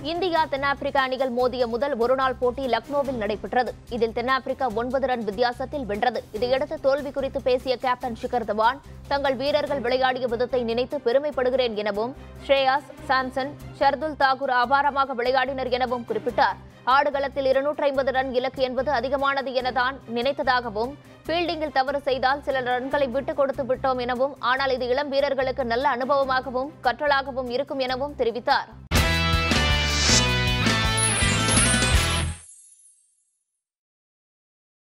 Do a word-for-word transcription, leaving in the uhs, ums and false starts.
India தென்னாப்பிரிக்கா அணிகள் மோதிய முதல் ஒருநாள் போட்டி லக்னோவில் நடைபெற்றது. இதில் தென்னாப்பிரிக்கா ஒன்பது ரன் வித்தியாசத்தில் வென்றது. இதையடுத்து தோல்வி குறித்து பேசிய கேப்டன் ஷிகர் தவான், தங்கள் வீரர்கள் விளையாடிய விதத்தை நினைத்து பெருமைப்படுகிறேன் எனவும், ஸ்ரேயாஸ், சாம்சன், ஷர்துல் தாக்கூர் அபாரமாக விளையாடினர் எனவும் குறிப்பிட்டார். ஆடுகளத்தில் இருநூற்றி ஐம்பது ரன் இலக்கு என்பது அதிகமானது என தான் நினைத்ததாகவும், ஃபீல்டிங்கில் தவறு செய்தால் சில ரன்களை விட்டுக் கொடுத்து விட்டோம் எனவும், ஆனால் இது இளம் வீரர்களுக்கு நல்ல அனுபவமாகவும் கற்றலாகவும் இருக்கும் எனவும் தெரிவித்தார்.